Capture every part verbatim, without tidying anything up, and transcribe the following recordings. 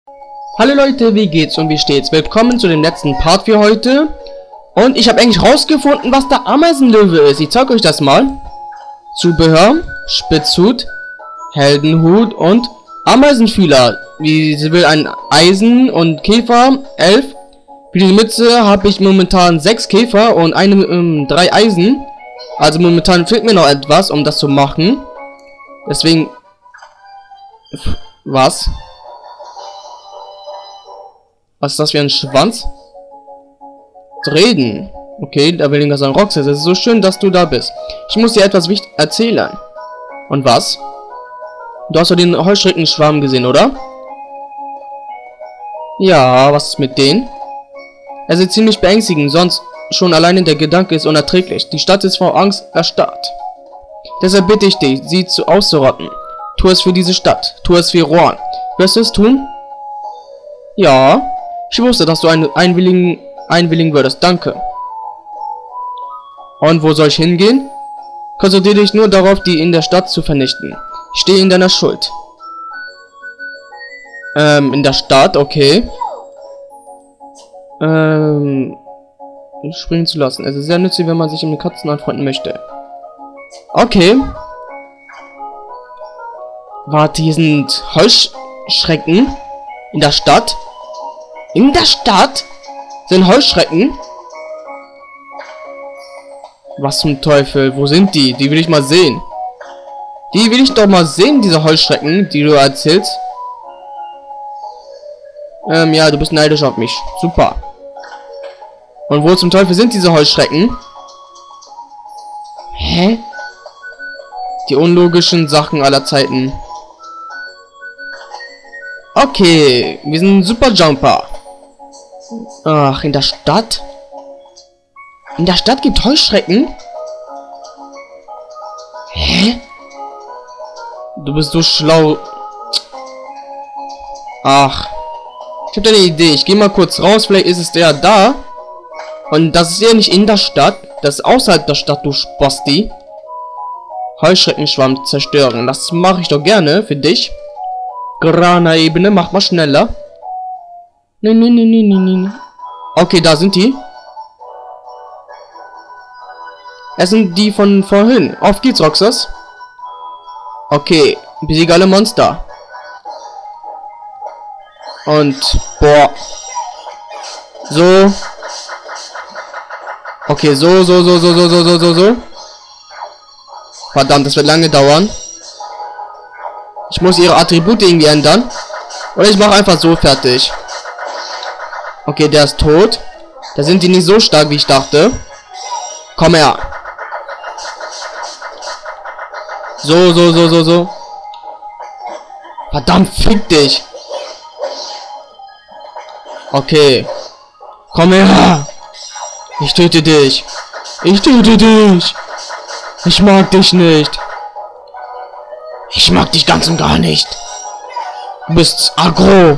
Hallo Leute, wie geht's und wie steht's? Willkommen zu dem letzten Part für heute. Und ich habe eigentlich rausgefunden, was der Ameisenlöwe ist. Ich zeige euch das mal. Zubehör, Spitzhut, Heldenhut und Ameisenfühler. Wie sie will, ein Eisen und Käfer, elf. Für die Mütze habe ich momentan sechs Käfer und eine, ähm, drei Eisen. Also momentan fehlt mir noch etwas, um das zu machen. Deswegen... Was? Was ist das für ein Schwanz? Reden. Okay, da will ich sagen, Roxas, es ist so schön, dass du da bist. Ich muss dir etwas wichtig erzählen. Und was? Du hast doch den Heuschreckenschwarm gesehen, oder? Ja, was ist mit denen? Es ist ziemlich beängstigend, sonst schon alleine der Gedanke ist unerträglich. Die Stadt ist vor Angst erstarrt. Deshalb bitte ich dich, sie zu auszurotten. Tu es für diese Stadt. Tu es für Rohan. Wirst du es tun? Ja. Ich wusste, dass du ein, einwilligen, einwilligen würdest. Danke. Und wo soll ich hingehen? Konzentriere dich nur darauf, die in der Stadt zu vernichten. Ich stehe in deiner Schuld. Ähm, in der Stadt, okay. Ähm, springen zu lassen. Es ist sehr nützlich, wenn man sich mit Katzen anfreunden möchte. Okay. Warte, hier sind Heuschrecken in der Stadt. In der Stadt sind Heuschrecken. Was zum Teufel? Wo sind die? Die will ich mal sehen. Die will ich doch mal sehen, diese Heuschrecken, die du erzählst. Ähm, ja, du bist neidisch auf mich. Super. Und wo zum Teufel sind diese Heuschrecken? Hä? Die unlogischen Sachen aller Zeiten. Okay, wir sind ein Super Jumper. Ach, in der Stadt? In der Stadt gibt Heuschrecken? Hä? Du bist so schlau. Ach. Ich habe eine Idee. Ich gehe mal kurz raus. Vielleicht ist es der da. Und das ist ja nicht in der Stadt. Das ist außerhalb der Stadt, du Spasti. Heuschreckenschwamm zerstören. Das mache ich doch gerne für dich. Grana-Ebene. Mach mal schneller. Nein, nein, nein, nein, nein, nein. Okay, da sind die. Es sind die von vorhin. Auf geht's, Roxas. Okay, besiege alle Monster. Und, boah. So. Okay, so, so, so, so, so, so, so, so, so. Verdammt, das wird lange dauern. Ich muss ihre Attribute irgendwie ändern. Oder ich mache einfach so fertig. Okay, der ist tot. Da sind die nicht so stark, wie ich dachte. Komm her. So, so, so, so, so. Verdammt, fick dich. Okay. Komm her. Ich töte dich. Ich töte dich. Ich mag dich nicht. Ich mag dich ganz und gar nicht. Du bist aggro.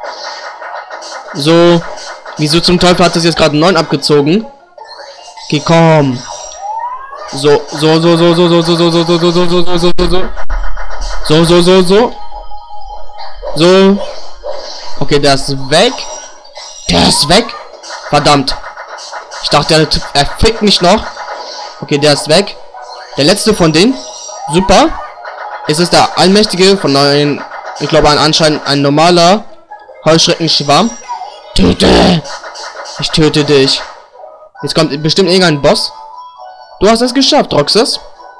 So. Wieso zum Teufel hat das jetzt gerade neun abgezogen? Okay, komm. So, so, so, so, so, so, so, so, so, so, so, so, so, so, so, so. So, so, so, so. So. Okay, der ist weg. Der ist weg. Verdammt. Ich dachte, er, er fickt mich noch. Okay, der ist weg. Der letzte von denen. Super. Es ist der allmächtige von neuen. Ich glaube, ein anscheinend ein normaler Heuschreckenschwarm. Töte! Ich töte dich. Jetzt kommt bestimmt irgendein Boss. Du hast es geschafft, Roxas.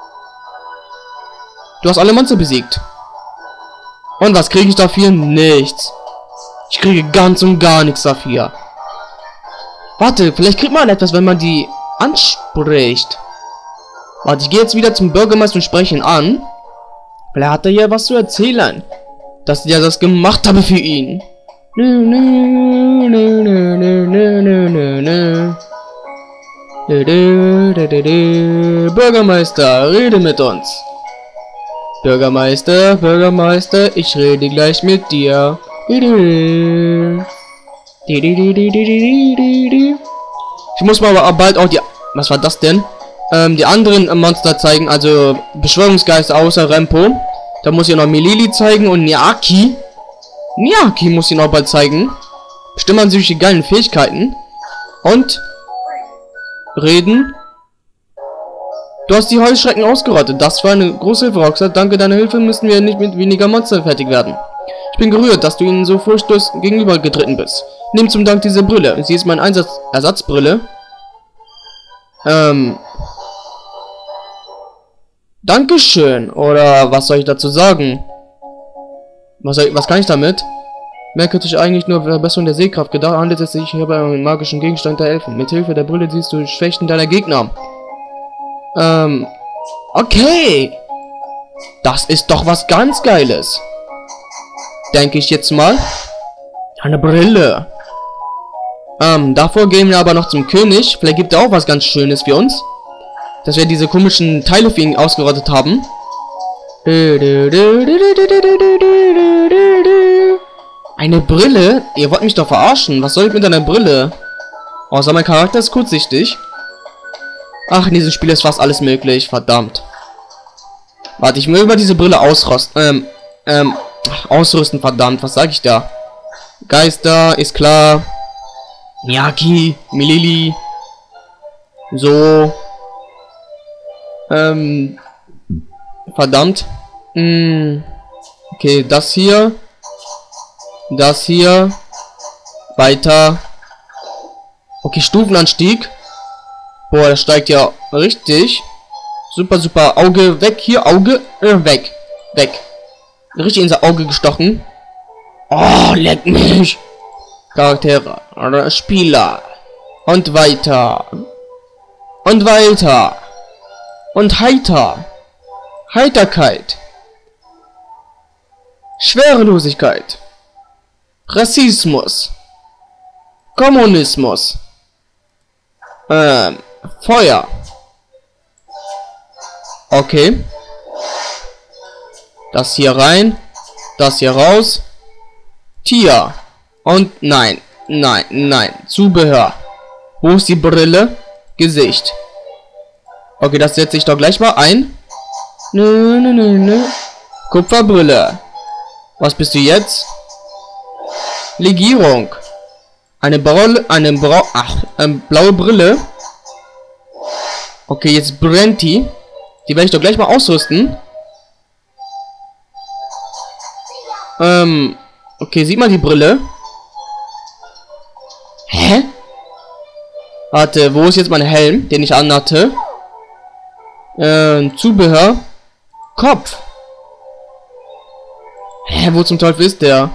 Du hast alle Monster besiegt. Und was kriege ich dafür? Nichts. Ich kriege ganz und gar nichts dafür. Warte, vielleicht kriegt man etwas, wenn man die anspricht. Warte, ich gehe jetzt wieder zum Bürgermeister und spreche ihn an. Vielleicht hat er hier was zu erzählen. Dass ich ja das gemacht habe für ihn. Nö, nö, nö, nö, nö, nö, nö, nö. Dö, dö, dö, dö, dö. Bürgermeister, rede mit uns. Bürgermeister, Bürgermeister, ich rede gleich mit dir. Dö, dö. Dö, dö, dö, dö, dö, dö, dö. Ich muss mal aber bald auch die... Was war das denn? Ähm, die anderen Monster zeigen, also Beschwörungsgeister außer Rempo. Da muss ich noch Milili zeigen und Niaki. Miyaki muss ihn auch bald zeigen. Bestimmt haben sie solche geilen Fähigkeiten. Und reden. Du hast die Heuschrecken ausgerottet. Das war eine große Hilfe, Roxas. Danke deiner Hilfe müssen wir nicht mit weniger Monster fertig werden. Ich bin gerührt, dass du ihnen so furchtlos gegenübergetreten bist. Nimm zum Dank diese Brille. Sie ist meine Einsatz Ersatzbrille. Ähm. Dankeschön. Oder was soll ich dazu sagen? Was, soll ich, was kann ich damit? Mehr könnte ich eigentlich nur Verbesserung der Sehkraft. Gedacht handelt es sich hierbei um einen magischen Gegenstand der Elfen. Mit Hilfe der Brille siehst du die Schwächen deiner Gegner. Ähm. Okay. Das ist doch was ganz Geiles. Denke ich jetzt mal. Eine Brille. Ähm, davor gehen wir aber noch zum König. Vielleicht gibt er auch was ganz Schönes für uns. Dass wir diese komischen Teile für ihn ausgerottet haben. Eine Brille? Ihr wollt mich doch verarschen. Was soll ich mit einer Brille? Außer mein Charakter ist kurzsichtig. Ach, in diesem Spiel ist fast alles möglich. Verdammt. Warte, ich will über diese Brille ausrüsten. Ähm, ähm, ausrüsten, verdammt. Was sag ich da? Geister, ist klar. Miyaki, Milili. So. Ähm. Verdammt. Hm. Okay, das hier. Das hier. Weiter. Okay, Stufenanstieg. Boah, das steigt ja richtig. Super, super. Auge weg. Hier, Auge. Äh, weg. Weg. Richtig in sein Auge gestochen. Oh, leck mich. Charaktere. Oder Spieler. Und weiter. Und weiter. Und heiter. Heiterkeit. Schwerelosigkeit. Rassismus. Kommunismus. Ähm, Feuer. Okay. Das hier rein. Das hier raus. Tier. Und nein. Nein, nein. Zubehör. Wo ist die Brille? Gesicht. Okay, das setze ich doch gleich mal ein. Nö, nö, nö, nö. Kupferbrille. Was bist du jetzt? Legierung. Eine Braule, eine Brau, ach, eine blaue Brille. Okay, jetzt brennt die. Die werde ich doch gleich mal ausrüsten. Ähm, okay, sieht man die Brille? Hä? Warte, wo ist jetzt mein Helm, den ich anhatte? Ähm, Zubehör. Kopf. Hä, wo zum Teufel ist der?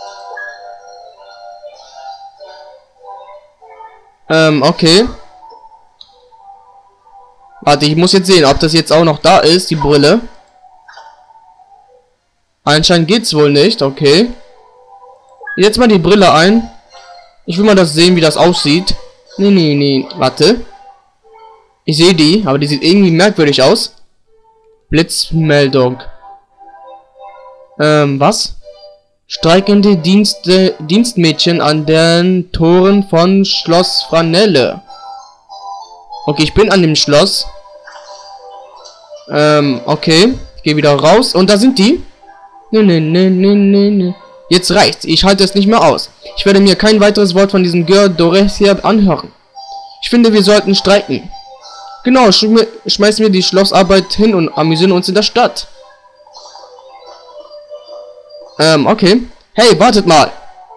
Ähm, okay. Warte, ich muss jetzt sehen, ob das jetzt auch noch da ist, die Brille. Anscheinend geht's wohl nicht, okay. Jetzt mal die Brille ein. Ich will mal das sehen, wie das aussieht. Nee, nee, nee, warte. Ich sehe die, aber die sieht irgendwie merkwürdig aus. Blitzmeldung. Ähm, was? Streikende Dienste, Dienstmädchen an den Toren von Schloss Franelle. Okay, ich bin an dem Schloss. Ähm, okay. Ich gehe wieder raus. Und da sind die. Nee, nee, nee, nee, nee, nee. Jetzt reicht's. Ich halte es nicht mehr aus. Ich werde mir kein weiteres Wort von diesem Gör Doresia anhören. Ich finde, wir sollten streiken. Genau, schm schmeißen wir die Schlossarbeit hin und amüsieren uns in der Stadt. Ähm, okay. Hey, wartet mal.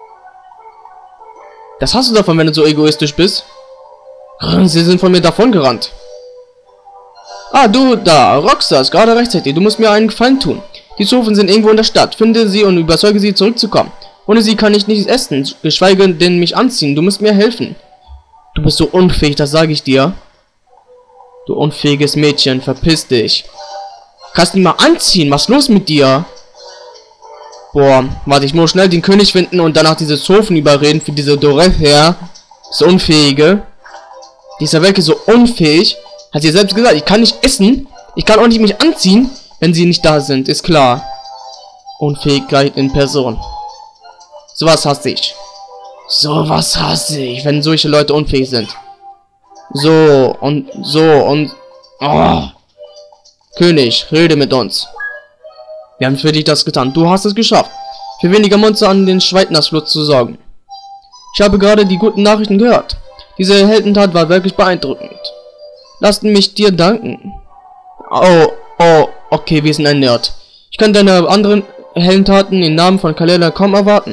Das hast du davon, wenn du so egoistisch bist. Sie sind von mir davon gerannt. Ah, du da. Roxas, gerade rechtzeitig. Du musst mir einen Gefallen tun. Die Zofen sind irgendwo in der Stadt. Finde sie und überzeuge sie, zurückzukommen. Ohne sie kann ich nichts essen, geschweige denn mich anziehen. Du musst mir helfen. Du bist so unfähig, das sage ich dir. Du unfähiges Mädchen, verpiss dich. Kannst nicht mal anziehen. Was ist los mit dir? Boah, warte, ich muss schnell den König finden und danach diese Zofen überreden für diese Dorothea. So unfähige. Die ist ja wirklich so unfähig. Hat sie selbst gesagt, ich kann nicht essen. Ich kann auch nicht mich anziehen, wenn sie nicht da sind. Ist klar. Unfähigkeit in Person. Sowas hasse ich. Sowas hasse ich, wenn solche Leute unfähig sind. So und so und... Oh. König, rede mit uns. Wir haben für dich das getan. Du hast es geschafft. für weniger Monster an den Schweitnassfluss zu sorgen. Ich habe gerade die guten Nachrichten gehört. Diese Heldentat war wirklich beeindruckend. Lasst mich dir danken. Oh, oh, okay, wir sind ein Nerd. Ich kann deine anderen Heldentaten im Namen von Kalela kaum erwarten.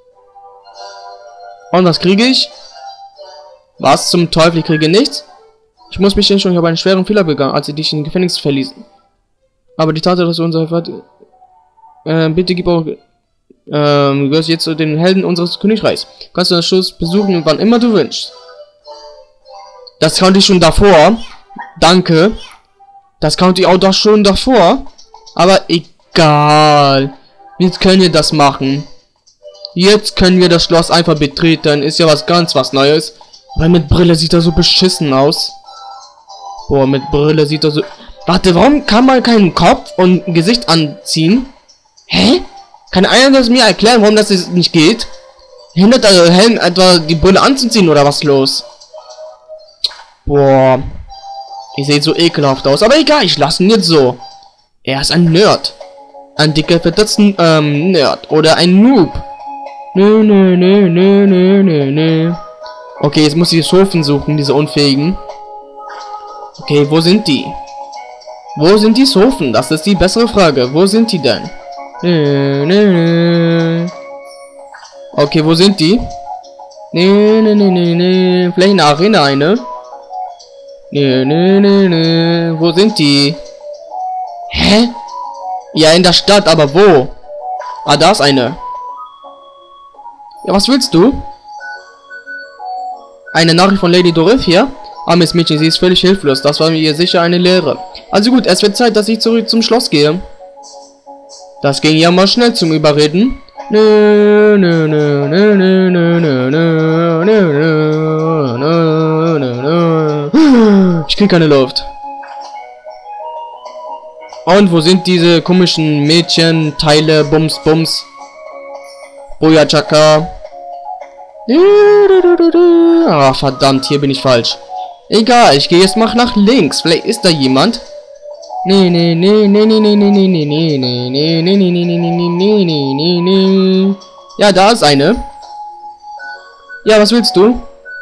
Und was kriege ich? Was zum Teufel, ich kriege nichts? Ich muss mich entschuldigen, ich habe einen schweren Fehler begangen, als sie dich in Gefängnis verließen. Aber die Tatsache, dass du unser Vater... Äh, bitte gib auch... Ähm, du gehörst jetzt zu den Helden unseres Königreichs. Kannst du das Schloss besuchen, wann immer du wünschst. Das konnte ich schon davor. Danke. Das konnte ich auch doch schon davor. Aber egal. Jetzt können wir das machen. Jetzt können wir das Schloss einfach betreten. Ist ja was ganz was Neues. Weil mit Brille sieht er so beschissen aus. Boah, mit Brille sieht er so... Warte, warum kann man keinen Kopf und ein Gesicht anziehen? Hä? Kann einer das mir erklären, warum das nicht geht? Hindert der Helm etwa die Brille anzuziehen oder was los? Boah. Ich sehe so ekelhaft aus. Aber egal, ich lasse ihn jetzt so. Er ist ein Nerd. Ein dicker, fetter ähm, Nerd. Oder ein Noob. Nö, nö, nö, nö, nö, nö, nö. Okay, jetzt muss ich die Sofen suchen, diese Unfähigen. Okay, wo sind die? Wo sind die Sofen? Das ist die bessere Frage. Wo sind die denn? Nö, nö, nö. Okay, wo sind die? Nö, nö, nö, nö, nö. Vielleicht in der Arena eine? Nö, nö, nö, nö. Wo sind die? Hä? Ja, in der Stadt, aber wo? Ah, da ist eine. Ja, was willst du? Eine Nachricht von Lady Dorothea? Armes Mädchen, sie ist völlig hilflos. Das war mir sicher eine Lehre. Also gut, es wird Zeit, dass ich zurück zum Schloss gehe. Das ging ja mal schnell zum Überreden. Nö, nö, nö, nö, nö, nö, nö, nö, nö, nö, nö, nö. Ich krieg keine Luft. Und wo sind diese komischen Mädchen, Teile, Bums, Bums? Boja Chaka. Ah, verdammt, hier bin ich falsch. Egal, ich gehe jetzt mal nach links. Vielleicht ist da jemand. Nee, nee, nee, nee, nee, nee, nee, nee, nee, nee, nee, nee, nee, nee, nee, nee, nee, nee, nee, nee. Ja, da ist eine. Ja, was willst du?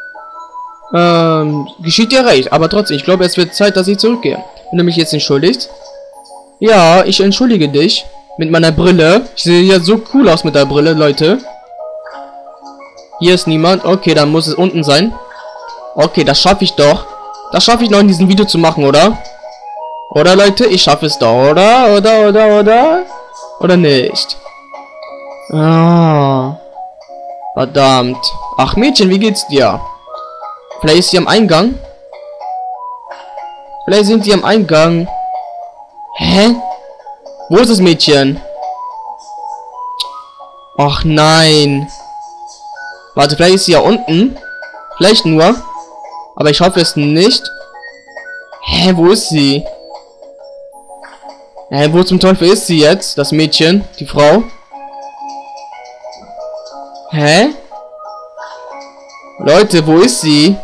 Ähm, geschieht dir recht, aber trotzdem, ich glaube, es wird Zeit, dass ich zurückgehe. Wenn du mich jetzt entschuldigst. Ja, ich entschuldige dich. Mit meiner Brille. Ich sehe ja so cool aus mit der Brille, Leute. Hier ist niemand. Okay, dann muss es unten sein. Okay, das schaffe ich doch. Das schaffe ich noch in diesem Video zu machen, oder? Oder, Leute? Ich schaffe es doch, oder? Oder, oder, oder? Oder nicht? Ah. Verdammt. Ach, Mädchen, wie geht's dir? Vielleicht ist sie am Eingang? Vielleicht sind sie am Eingang. Hä? Wo ist das Mädchen? Ach, nein. Warte, vielleicht ist sie ja unten. Vielleicht nur. Aber ich hoffe es nicht. Hä, wo ist sie? Hä, wo zum Teufel ist sie jetzt? Das Mädchen, die Frau. Hä? Leute, wo ist sie?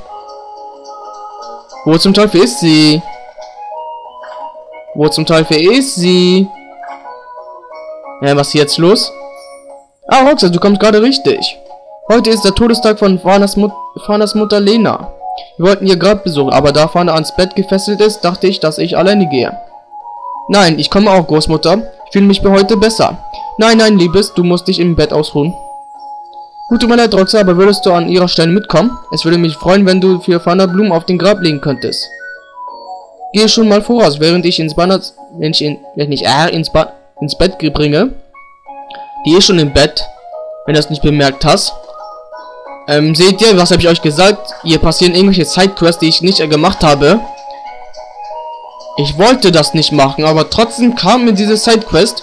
Wo zum Teufel ist sie? Wo zum Teufel ist sie? Hä, was ist jetzt los? Ah, Roxas, du kommst gerade richtig. Heute ist der Todestag von Fanas, Mut Fanas Mutter Lena. Wir wollten ihr Grab besuchen, aber da Fana ans Bett gefesselt ist, dachte ich, dass ich alleine gehe. Nein, ich komme auch, Großmutter. Ich fühle mich für heute besser. Nein, nein, Liebes, du musst dich im Bett ausruhen. Gut, tut mir leid, Roxa, aber würdest du an ihrer Stelle mitkommen? Es würde mich freuen, wenn du für Fana Blumen auf den Grab legen könntest. Gehe schon mal voraus, während ich ins Bad, wenn ich, in, wenn ich äh, ins, ba ins Bett bringe. Die ist schon im Bett, wenn du das nicht bemerkt hast. Ähm, seht ihr, was habe ich euch gesagt? Hier passieren irgendwelche Sidequests, die ich nicht äh, gemacht habe. Ich wollte das nicht machen, aber trotzdem kam mir diese Sidequest.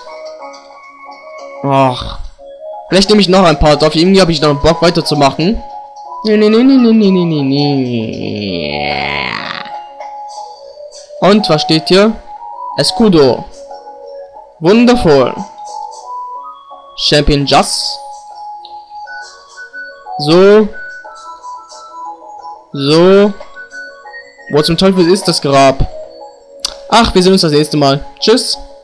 Ach. Vielleicht nehme ich noch ein paar drauf. Irgendwie habe ich noch Bock weiterzumachen. Nee, nee, nee, nee, nee, nee, nee, nee. Und was steht hier? Escudo. Wundervoll. Champion Just. So. So. Wo zum Teufel ist das Grab? Ach, wir sehen uns das nächste Mal. Tschüss.